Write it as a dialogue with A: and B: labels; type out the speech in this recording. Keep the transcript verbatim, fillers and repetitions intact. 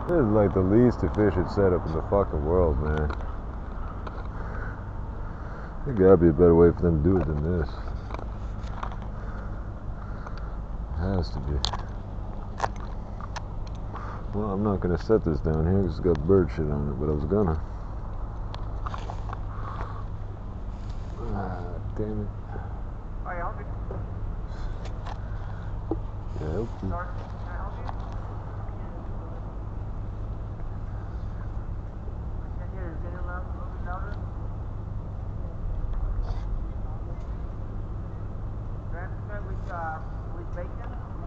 A: This is like the least efficient setup in the fucking world, man. There gotta be a better way for them to do it than this. It has to be. Well, I'm not gonna set this down here because it's got bird shit on it, but I was gonna. Ah, damn it.
B: Are you hungry?
A: Yeah, I hope you.
B: Sorry, can I help you? I can't hear you. Can you loud, a little bit louder? Crab with, uh, with bacon?